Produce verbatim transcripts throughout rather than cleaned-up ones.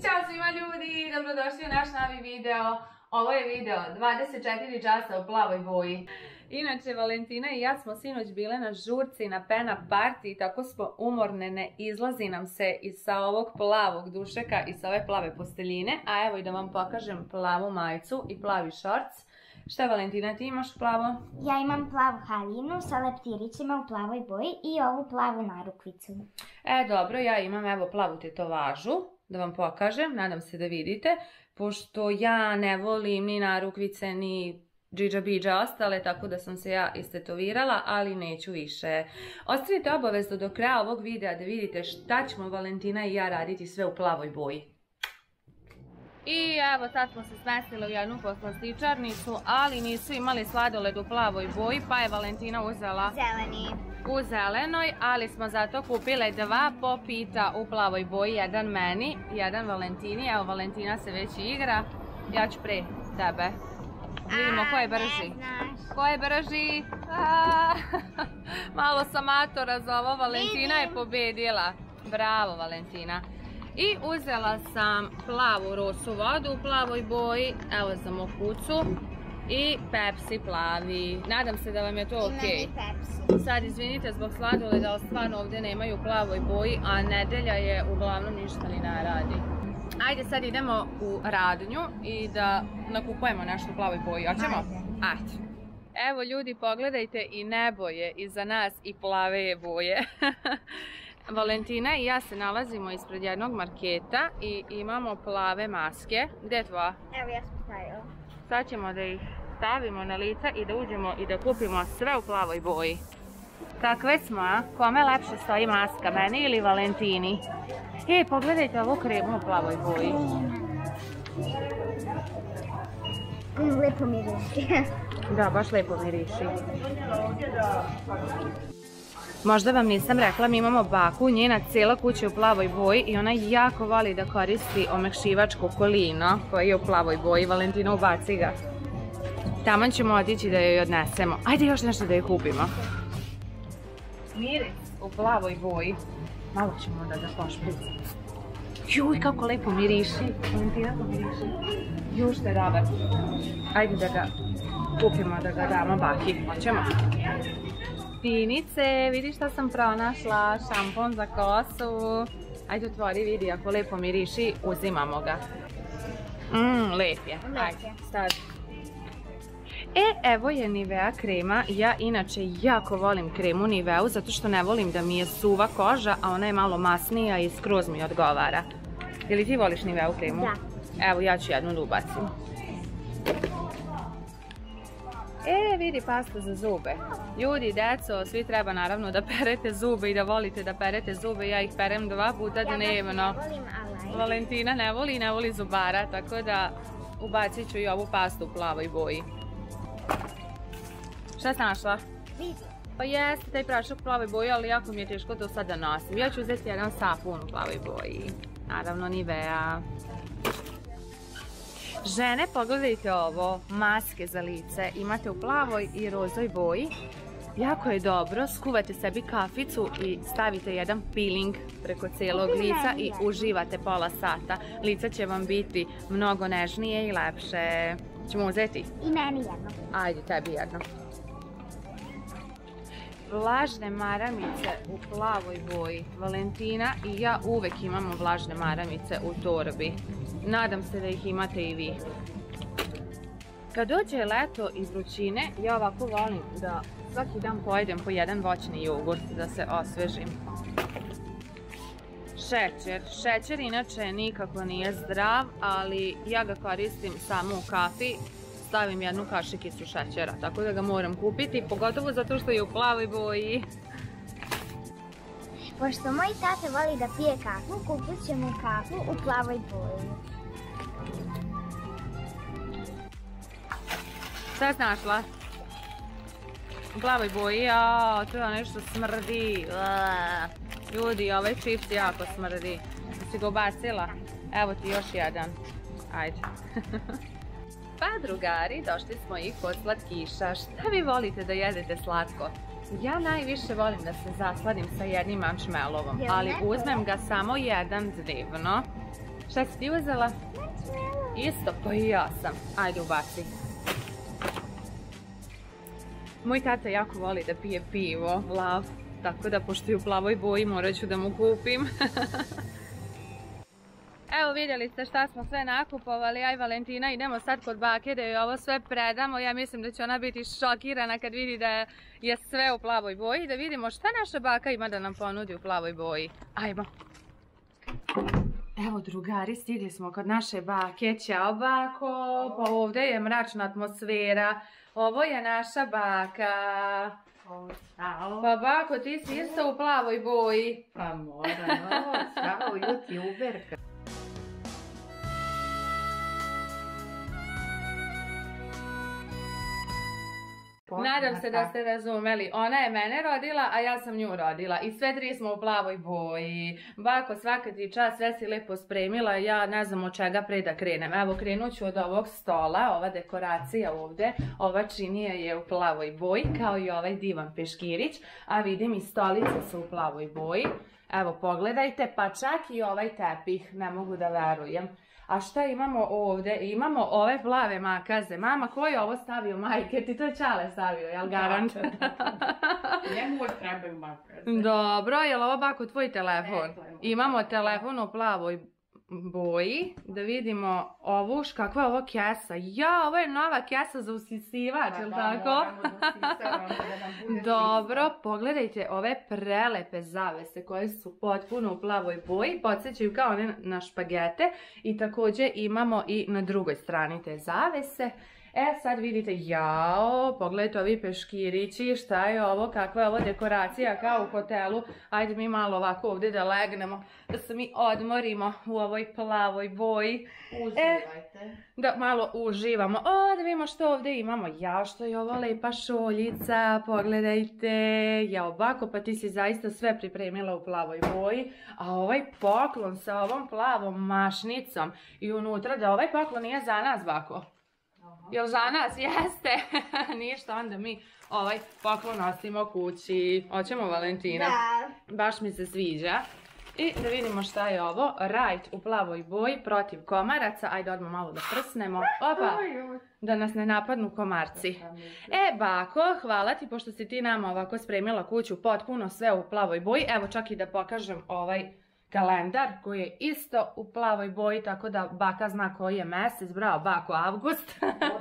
Ćao svima ljudi, dobrodošli u naš novi video. Ovo je video dvadeset četiri časa u plavoj boji. Inače, Valentina i ja smo sinoć bile na žurci na pena party i tako smo umorne, ne izlazi nam se i sa ovog plavog dušeka i sa ove plave posteljine. A evo i da vam pokažem plavu majicu i plavi šorc. Šta, Valentina, ti imaš plavo? Ja imam plavu haljinu sa leptirićima u plavoj boji i ovu plavu narukvicu. E, dobro, ja imam evo plavu tetovažu, da vam pokažem, nadam se da vidite, pošto ja ne volim ni narukvice, ni džidža bidža ostale, tako da sam se ja istetovirala, ali neću više. Ostavite obavezno do kraja ovog videa da vidite šta ćemo Valentina i ja raditi sve u plavoj boji. I evo, sad smo se smestili u jednu poslastičarnicu, ali nisu imali sladoled u plavoj boji, pa je Valentina uzela Zeleni. u zelenoj, ali smo zato kupile dva popita u plavoj boji, jedan meni, jedan Valentini. Evo, Valentina se već igra, ja ću pre tebe. Vidimo ko je brži. Ko je brži? Malo sam matora za ovo, Valentina je pobedila. Bravo, Valentina. I uzela sam plavu rosu vodu u plavoj boji, evo za mokucu, i Pepsi plavi. Nadam se da vam je to okej. Sad izvinite zbog sladoleda, ali stvarno ovdje nemaju u plavoj boji, a nedelja je uglavnom ništa ni ne radi. Ajde sad idemo u radnju i da nakupujemo nešto u plavoj boji, hoćemo? Ajde. Evo ljudi, pogledajte, i nebo je iza nas i plave je boje. Valentina i ja se nalazimo ispred jednog marketa i imamo plave maske. Gdje je tvoja? Evo, ja sam stavila. Sad ćemo da ih stavimo na lica i da uđemo i da kupimo sve u plavoj boji. Kakve smo, a? Kome lepše stoji maska, meni ili Valentini? E, pogledajte ovu kremu u plavoj boji. Lepo miriši. Da, baš lepo miriši. Možda vam nisam rekla, mi imamo baku, njena cijela kuća je u plavoj boji i ona jako voli da koristi omekšivač Kokolino koji je u plavoj boji. Valentina, ubaci ga. Taman ćemo otići da joj odnesemo. Ajde još nešto da joj kupimo. Miris u plavoj boji. Malo ćemo da ga pošpricamo. Juj, kako lepo miriši. Valentina, kako miriši. Juj, što je dobar. Ajde da ga kupimo, da ga damo baki. Hoćemo? Tinice, vidi šta sam pronašla, šampon za kosu. Ajde otvori, vidi, ako lepo miriši, uzimamo ga. Mmm, lep je. Ajde, stavi. E, evo je Nivea krema. Ja inače jako volim kremu Niveu, zato što ne volim da mi je suva koža, a ona je malo masnija i skroz mi odgovara. Je li ti voliš Niveu kremu? Da. Evo, ja ću jednu da ubacim. E, vidi, pasta za zube. Ljudi, deco, svi treba naravno da perete zube i da volite da perete zube. Ja ih perem dva puta dnevno. Ja baš ne volim, ali... Valentina ne voli i ne voli zubara, tako da ubacit ću i ovu pastu u plavoj boji. Šta si našla? Vidi. Pa jeste, taj prašak u plavoj boji, ali jako mi je teško to sad da nosim. Ja ću uzeti jedan sapun u plavoj boji. Naravno, Nivea. Žene, pogledajte ovo, maske za lice, imate u plavoj i rozoj boji. Jako je dobro, skuvate sebi kaficu i stavite jedan peeling preko cijelog lica i uživate pola sata. Lice će vam biti mnogo nežnije i lepše. Ćemo uzeti? I meni jedno. Ajde, tebi jedno. Vlažne maramice u plavoj boji. Valentina i ja uvek imamo vlažne maramice u torbi. Nadam se da ih imate i vi. Kad dođe leto i vrućine, ja ovako volim da svaki dan pojedem po jedan voćni jogurt da se osvežim. Šećer. Šećer inače nikako nije zdrav, ali ja ga koristim samo u kafi. Stavim jednu kašikicu šećera, tako da ga moram kupiti, pogotovo zato što je u plavoj boji. Pošto moj tata voli da pije kafu, kupit ćemo kafu u plavoj boji. Šta si našla? U plavoj boji, a to je nešto smrdi. Ljudi, ovaj čips jako smrdi. Si ga ubacila? Evo ti još jedan. Ajde. Pa drugari, došli smo i kod slatkiša. Šta vi volite da jedete slatko? Ja najviše volim da se zasladim sa jednim marshmallowom, ali uzmem ga samo jedan dnevno. Šta si ti uzela? Isto, pa i ja sam. Ajde, ubaci. Moj tata jako voli da pije pivo, lav, tako da pošto je u plavoj boji morat ću da mu kupim. Evo vidjeli ste šta smo sve nakupovali, aj Valentina, idemo sad kod bake da joj ovo sve predamo. Ja mislim da će ona biti šokirana kad vidi da je sve u plavoj boji. Da vidimo šta naša baka ima da nam ponudi u plavoj boji. Ajmo. Evo drugari, stigli smo kod naše bake. Ćao bako, pa ovdje je mračna atmosfera. Ovo je naša baka. Ćao. Pa bako, ti si isto u plavoj boji. Pa moram, ovo, ćao, youtuberka. Nadam se da ste razumeli, ona je mene rodila, a ja sam nju rodila i sve tri smo u plavoj boji. Bako, svaka ti čast, sve si lepo spremila, ja ne znam od čega pre da krenem. Evo, krenut ću od ovog stola, ova dekoracija ovdje, ova činija je u plavoj boji, kao i ovaj divan peškirić, a vidim i stolice su u plavoj boji. Evo, pogledajte, pa čak i ovaj tepih, ne mogu da verujem. A šta imamo ovdje? Imamo ove plave makaze. Mama, ko je ovo stavio, majke? Ti to je Čale stavio, jel garant? Njemu trebaju makaze. Dobro, jel ovo bako tvoj telefon? Imamo telefon u plavoj boji. Da vidimo ovu, kakva je ovo kesa? Ja, ovo je nova kesa za usisivač, jel tako? Dobro, pogledajte ove prelepe zavese koje su potpuno u plavoj boji, podsjećaju kao one na špagete i također imamo i na drugoj strani te zavese. E, sad vidite, jao, pogledajte ovi peškirići, šta je ovo, kakva je ovo dekoracija kao u hotelu. Ajde mi malo ovako ovdje da legnemo, da se mi odmorimo u ovoj plavoj boji. Uživajte. E, da malo uživamo. O, da vidimo što ovdje imamo. Jao, što je ovo lepa šoljica, pogledajte. Jao, bako, pa ti si zaista sve pripremila u plavoj boji. A ovaj poklon sa ovom plavom mašnicom i unutra, da ovaj poklon nije za nas, bako. Jel za nas? Jeste. Ništa, onda mi ovaj poklon nosimo kući. Hoćemo, Valentina? Da. Baš mi se sviđa. I da vidimo šta je ovo. Rajt u plavoj boji protiv komaraca. Ajde odmah malo da prsnemo. Opa, da nas ne napadnu komarci. E, bako, hvala ti pošto si ti nama ovako spremila kuću potpuno sve u plavoj boji. Evo čak i da pokažem ovaj kalendar koji je isto u plavoj boji, tako da baka zna koji je mesec. Bravo, bako, avgust.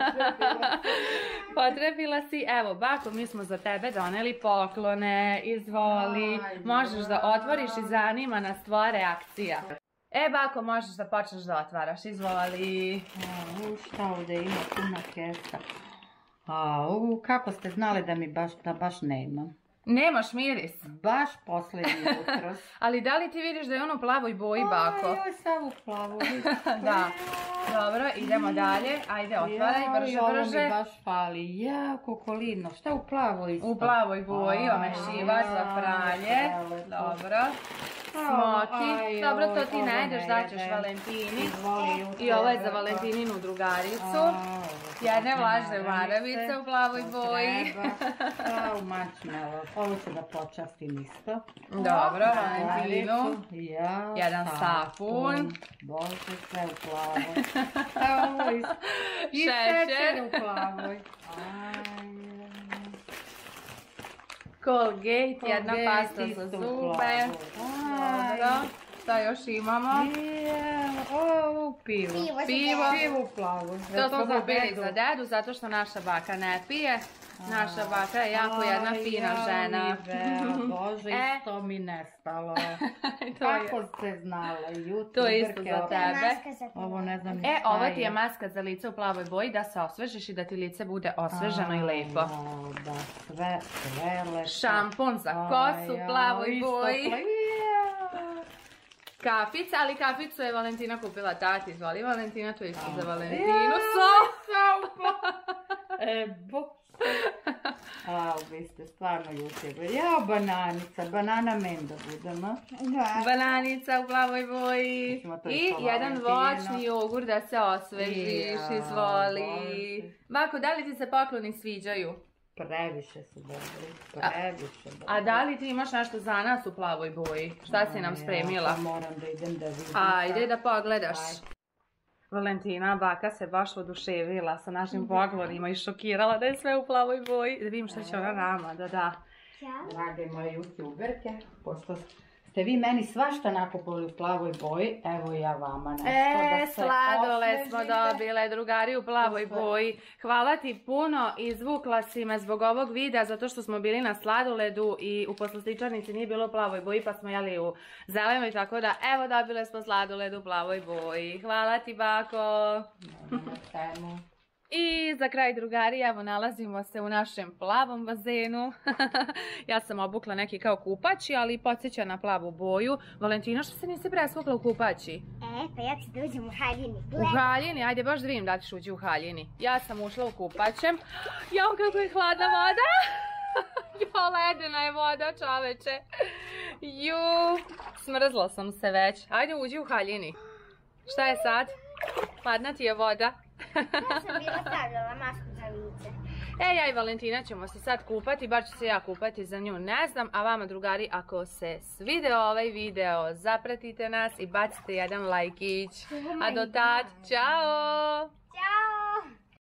Potrebila si. Evo, bako, mi smo za tebe doneli poklone. Izvoli. Možeš da otvoriš i zanima nas tvoja reakcija. E, bako, možeš da počneš da otvaraš. Izvoli. Šta ovdje ima, puna kesa. Au, kako ste znali da mi baš, da baš nemam? Nemaš miris. Baš posljednji jutros. Ali da li ti vidiš da je on u plavoj boji, bako? Oj, sam u plavoj. Da. Dobro, idemo dalje. Ajde, otvaraj, brže, Ovo brže. mi baš fali. Ja, kokolino. Šta u plavoj isto? U plavoj boji, omešivač za pranje. Dobro. Smoki. Dobro, to ti ne ideš, daćeš Valentini. I ovo je za Valentininu drugaricu. Jedne vlažne maravice u plavoj boji. Au, mačmelo. Ovo ću da počastim isto. Dobro, Valentinu. Ja, Jedan sapun. Bože, sve u plavoj. Au, i šećer u plavoj. Colgate, jedna pasta za zube. Dobro. Šta još imamo? Ovo pivo. Pivo. Pivo u plavu. To smo kupili za dedu, zato što naša baka ne pije. Naša baka je jako jedna fina žena. Bože, isto mi nestalo. To je- Kako ste znala? To je isto za tebe. Maska za Ovo ne znam ni E, šta ovo je. ti je maska za lice u plavoj boji da se osvežiš i da ti lice bude osveženo i lepo. A, Da, sve, sve lepo. Šampon za kosu u plavoj Isto boji. pla- Ja. Kafica, ali kaficu je Valentina kupila tati. Izvoli Valentina, to je isto za Valentinu. Ja, So! E, bo... A, vi ste stvarno jutili. Ja, bananica, banana men da budem, a? Da. Bananica u plavoj boji. Ćemo to I isto jedan Valentino. voćni jogurt da se osvežiš, Ja, izvoli. Bože. Bako, da li ti se pokloni sviđaju? previše su dobri, previše dobri. A da li ti imaš nešto za nas u plavoj boji? Šta si nam spremila? Ja moram da idem da vidim. Ajde da pogledaš. Ajde. Valentina, baka se baš oduševila sa našim poklonima i šokirala da je sve u plavoj boji. Da vidim šta će ona nama, da da. Drage moje youtuberke, pošto ste vi meni svašta nakupili u plavoj boji, evo ja vama nešto E, da se sladole smo osvežite. dobile, drugari u plavoj Super. boji. Hvala ti puno, izvukla si me zbog ovog videa, zato što smo bili na sladoledu i u poslastičarnici nije bilo u plavoj boji, pa smo jeli u zelenoj, tako da evo dobile smo sladoled u plavoj boji. Hvala ti, bako. Na temu. I za kraj, drugari, evo nalazimo se u našem plavom bazenu. Ja sam obukla neki kao kupaći, ali podsjeća na plavu boju. Valentina, što se nisi presvukla u kupaći? E, pa ja ću da uđem u haljini. U haljini, ajde baš da vidim da ćeš uđi u haljini. Ja sam ušla u kupaćem. Jao, kako je hladna voda! Jo, ledena je voda, čoveče. Ju, smrzla sam se već. Ajde, uđi u haljini. Šta je sad? Hladna ti je voda. Ja sam bila stavljala masku za lice. E, ja i Valentina ćemo se sad kupati, bar ću se ja kupati, za nju ne znam, a vama, drugari, ako se svideo ovaj video, zapratite nas i bacite jedan lajkić. A do tad, čao!